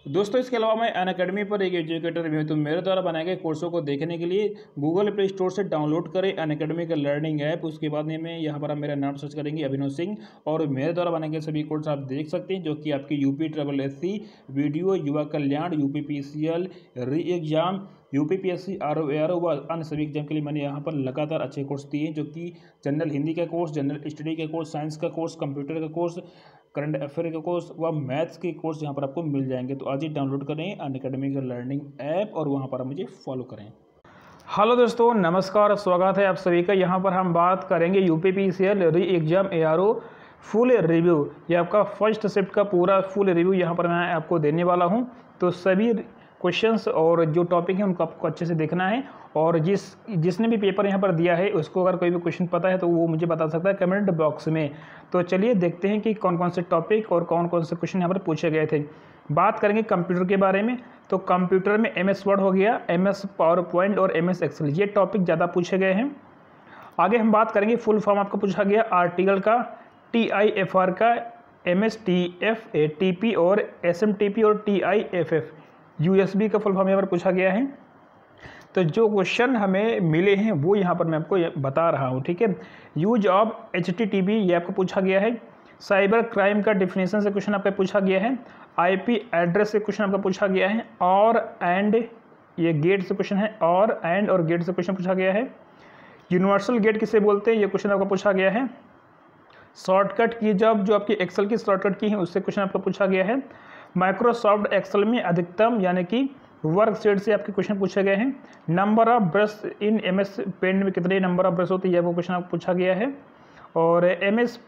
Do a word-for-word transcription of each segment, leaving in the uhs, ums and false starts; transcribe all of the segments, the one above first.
दोस्तों इसके अलावा मैं अनअकैडमी पर एक एजुकेटर भी हूँ। तो मेरे द्वारा बनाए गए कोर्सों को देखने के लिए गूगल प्ले स्टोर से डाउनलोड करें अनअकैडमी का लर्निंग ऐप। उसके बाद में यहाँ पर आप मेरा नाम सर्च करेंगे अभिनव सिंह, और मेरे द्वारा बनाए गए सभी कोर्स आप देख सकते हैं, जो कि आपकी UP triple S C, VDO, युवा कल्याण, UP P C L, re exam, UP P S C, R O A R O व अन्य सभी एग्जाम के लिए मैंने यहाँ पर लगातार अच्छे कोर्स दिए हैं, जो कि जनरल हिंदी का कोर्स, जनरल स्टडी का कोर्स, साइंस का कोर्स, कंप्यूटर का कोर्स, करंट अफेयर का कोर्स व मैथ्स के कोर्स यहाँ पर आपको मिल जाएंगे। तो आज ही डाउनलोड करें अनअकैडमी का लर्निंग ऐप और वहाँ पर आप मुझे फॉलो करें। हेलो दोस्तों, नमस्कार, स्वागत है आप सभी का। यहाँ पर हम बात करेंगे UP P C L re exam A R O full review. ये आपका फर्स्ट शिफ्ट का पूरा फुल रिव्यू यहाँ पर मैं आपको देने वाला हूँ। तो सभी क्वेश्चंस और जो टॉपिक है उनको आपको अच्छे से देखना है, और जिस जिसने भी पेपर यहाँ पर दिया है उसको अगर कोई भी क्वेश्चन पता है तो वो मुझे बता सकता है कमेंट बॉक्स में। तो चलिए देखते हैं कि कौन कौन से टॉपिक और कौन कौन से क्वेश्चन यहाँ पर पूछे गए थे। बात करेंगे कंप्यूटर के बारे में। तो कंप्यूटर में एम एस वर्ड हो गया, एम एस पावर पॉइंट और एम एस एक्सेल, ये टॉपिक ज़्यादा पूछे गए हैं। आगे हम बात करेंगे फुल फॉर्म आपको पूछा गया आर्टिकल का, टी आई एफ आर का, M S T F, A T P और एस एम टी पी और T I F F, U S B का फुल फॉर्म यहाँ पर पूछा गया है। तो जो क्वेश्चन हमें मिले हैं वो यहाँ पर मैं आपको बता रहा हूँ, ठीक है। Use of H T T P ये आपको पूछा गया है। साइबर क्राइम का डिफिनेशन से क्वेश्चन आपका पूछा गया है। आई पी एड्रेस से क्वेश्चन आपका पूछा गया है। और एंड ये गेट से क्वेश्चन है, और एंड और गेट से क्वेश्चन पूछा गया है। यूनिवर्सल गेट किसे बोलते हैं ये क्वेश्चन आपका पूछा गया है। शॉर्टकट की जब जो आपकी एक्सेल की शॉर्टकट की है उससे क्वेश्चन आपका पूछा गया है। माइक्रोसॉफ्ट एक्सेल में अधिकतम यानी कि वर्कशीट से आपके क्वेश्चन पूछे गए हैं। Number of brush in M S paint में कितने नंबर ऑफ ब्रश होते हैं वो क्वेश्चन आपको पूछा गया है। और एम एस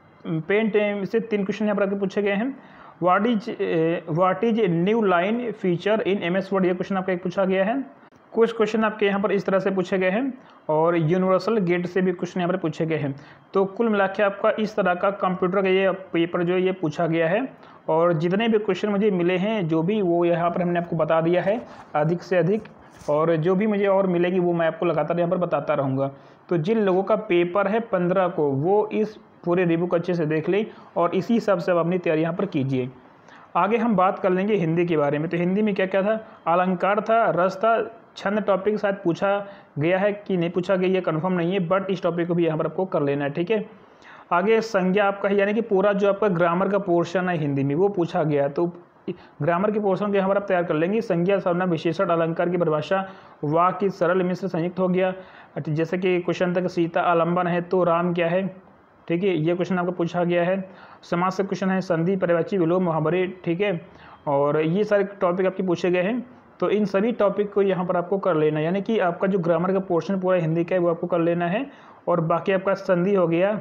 पेंट से तीन क्वेश्चन यहाँ पर आपके पूछे गए हैं। What is what is new line feature in M S word, ये क्वेश्चन आपका एक पूछा गया है। कुछ क्वेश्चन आपके यहाँ पर इस तरह से पूछे गए हैं, और यूनिवर्सल गेट से भी क्वेश्चन यहाँ पर पूछे गए हैं। तो कुल मिला के आपका इस तरह का कंप्यूटर का ये पेपर जो ये पूछा गया है, और जितने भी क्वेश्चन मुझे मिले हैं जो भी वो यहाँ पर हमने आपको बता दिया है अधिक से अधिक, और जो भी मुझे और मिलेगी वो मैं आपको लगातार यहाँ पर बताता रहूँगा। तो जिन लोगों का पेपर है पंद्रह को वो इस पूरे रिव्यू को अच्छे से देख लें और इसी हिसाब से आप अपनी तैयारी यहाँ पर कीजिए। आगे हम बात कर लेंगे हिंदी के बारे में। तो हिंदी में क्या क्या था, अलंकार था, रस था, छंद टॉपिक शायद पूछा गया है कि नहीं पूछा गया ये कंफर्म नहीं है, बट इस टॉपिक को भी यहाँ पर आपको कर लेना है, ठीक है। आगे संज्ञा आपका है, यानी कि पूरा जो आपका ग्रामर का पोर्शन है हिंदी में वो पूछा गया, तो ग्रामर के पोर्शन को यहाँ पर आप तैयार कर लेंगे। संज्ञा, सर्वनाम, विशेषण, अलंकार की परिभाषा, वाक्य सरल मिश्र संयुक्त हो गया। जैसे कि क्वेश्चन तक सीता आलम्बन है तो राम क्या है, ठीक है, ये क्वेश्चन आपको पूछा गया है। समाज से क्वेश्चन है, संधि, पर्यायवाची, विलोम, मुहावरे, ठीक है, और ये सारे टॉपिक आपके पूछे गए हैं। तो इन सभी टॉपिक को यहाँ पर आपको कर लेना है, यानी कि आपका जो ग्रामर का पोर्शन पूरा हिंदी का है वो आपको कर लेना है, और बाकी आपका संधि हो गया,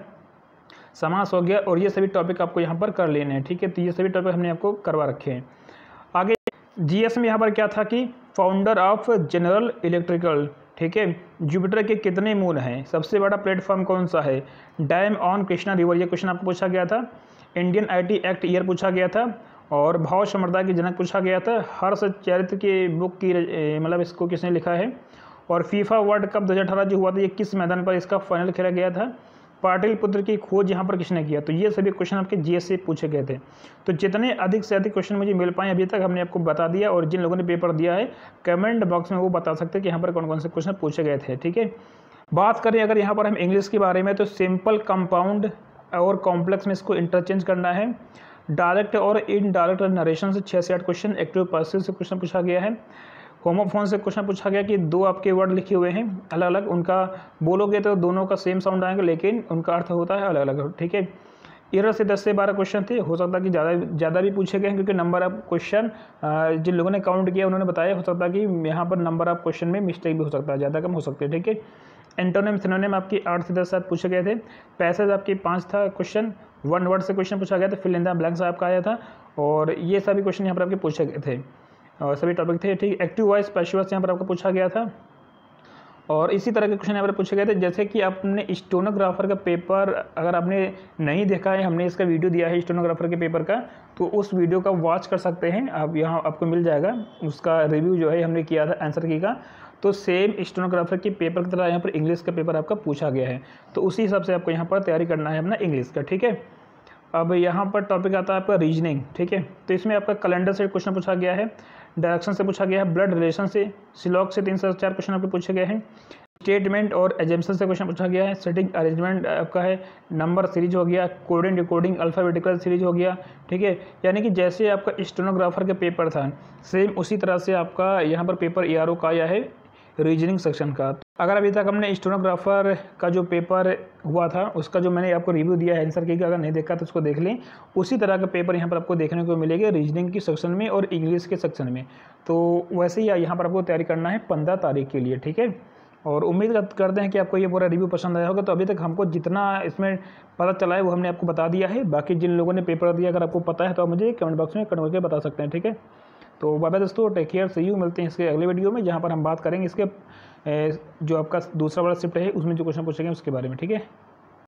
समास हो गया, और ये सभी टॉपिक आपको यहाँ पर कर लेने हैं, ठीक है। तो ये सभी टॉपिक हमने आपको करवा रखे हैं। आगे जीएस में यहाँ पर क्या था कि फाउंडर ऑफ जनरल इलेक्ट्रिकल, ठीक है, जुपिटर के कितने मून हैं, सबसे बड़ा प्लेटफॉर्म कौन सा है, डैम ऑन कृष्णा रिवर, ये क्वेश्चन आपको पूछा गया था। इंडियन आईटी एक्ट ईयर पूछा गया था, और भाव सम्प्रदाय के जनक पूछा गया था। हर्ष चरित्र की बुक की मतलब इसको किसने लिखा है, और फीफा वर्ल्ड कप दो हज़ार अठारह जो हुआ था ये किस मैदान पर इसका फाइनल खेला गया था। पाटिल पुत्र की खोज यहाँ पर किसने किया। तो ये सभी क्वेश्चन आपके जीएस से पूछे गए थे। तो जितने अधिक से अधिक क्वेश्चन मुझे मिल पाए अभी तक हमने आपको बता दिया, और जिन लोगों ने पेपर दिया है कमेंट बॉक्स में वो बता सकते हैं कि यहाँ पर कौन कौन से क्वेश्चन पूछे गए थे, ठीक है। बात करें अगर यहाँ पर हम इंग्लिश के बारे में, तो सिंपल, कंपाउंड और कॉम्प्लेक्स में इसको इंटरचेंज करना है। डायरेक्ट और इनडायरेक्ट नरेशन से छः से आठ क्वेश्चन, एक्टिव पैसिव से क्वेश्चन पूछा गया है। होमोफोन से क्वेश्चन पूछा गया कि दो आपके वर्ड लिखे हुए हैं अलग अलग, उनका बोलोगे तो दोनों का सेम साउंड आएगा लेकिन उनका अर्थ होता है अलग अलग, ठीक है। इरर से दस से बारह क्वेश्चन थे, हो सकता है कि ज़्यादा ज़्यादा भी पूछे गए हैं क्योंकि नंबर ऑफ क्वेश्चन जिन लोगों ने काउंट किया उन्होंने बताया, हो सकता है कि यहाँ पर नंबर ऑफ क्वेश्चन में मिस्टेक भी हो सकता है, ज़्यादा कम हो सकते हैं, ठीक है। एंटोनिम सिनोनिम आपकी आठ से दस सात पूछे गए थे। पैसेज आपकी पाँच था क्वेश्चन, वन वर्ड से क्वेश्चन पूछा गया था, फिल इन द ब्लैंक्स आपका आया था, और ये सभी क्वेश्चन यहाँ पर आपके पूछे गए थे, और सभी टॉपिक थे, ठीक। एक्टिव वॉइस, पैसिव वॉइस यहाँ पर आपको पूछा गया था, और इसी तरह के क्वेश्चन यहाँ पर पूछे गए थे। जैसे कि आपने स्टेनोग्राफर का पेपर अगर आपने नहीं देखा है, हमने इसका वीडियो दिया है स्टेनोग्राफर के पेपर का, तो उस वीडियो का वॉच कर सकते हैं आप, यहाँ आपको मिल जाएगा उसका रिव्यू जो है हमने किया था आंसर की का। तो सेम स्टेनोग्राफर के पेपर की तरह यहाँ पर इंग्लिश का पेपर आपका पूछा गया है, तो उसी हिसाब से आपको यहाँ पर तैयारी करना है अपना इंग्लिश का, ठीक है। अब यहाँ पर टॉपिक आता है आपका रीजनिंग, ठीक है। तो इसमें आपका कैलेंडर से क्वेश्चन पूछा गया है, डायरेक्शन से पूछा गया है, ब्लड रिलेशन से, सिलॉक से तीन से चार क्वेश्चन आपके पूछे गए हैं, स्टेटमेंट और एजम्पशन से क्वेश्चन पूछा गया है, सेटिंग अरेंजमेंट आपका है, नंबर सीरीज हो गया, कोडिंग डिकोडिंग अल्फ़ाबेटिकल सीरीज हो गया, ठीक है। यानी कि जैसे आपका स्टेनोग्राफर का पेपर था सेम उसी तरह से आपका यहाँ पर पेपर ए आर ओ का आया है रीजनिंग सेक्शन का। अगर अभी तक हमने स्टेनोग्राफर का जो पेपर हुआ था उसका जो मैंने आपको रिव्यू दिया है आंसर की, अगर नहीं देखा तो उसको देख लें। उसी तरह का पेपर यहाँ पर आपको देखने को मिलेगा रीजनिंग की सेक्शन में और इंग्लिश के सेक्शन में। तो वैसे ही यहाँ पर आपको तैयारी करना है पंद्रह तारीख के लिए, ठीक है। और उम्मीद करते हैं कि आपको ये पूरा रिव्यू पसंद आया होगा। तो अभी तक हमको जितना इसमें पता चला है वो हमने आपको बता दिया है। बाकी जिन लोगों ने पेपर दिया अगर आपको पता है तो आप मुझे कमेंट बॉक्स में कमेंट करके बता सकते हैं, ठीक है। तो बाय बाय दोस्तों, टेक केयर, सी यू, मिलते हैं इसके अगले वीडियो में जहाँ पर हम बात करेंगे इसके जो आपका दूसरा वाला शिफ्ट है उसमें जो क्वेश्चन पूछेंगे उसके बारे में, ठीक है।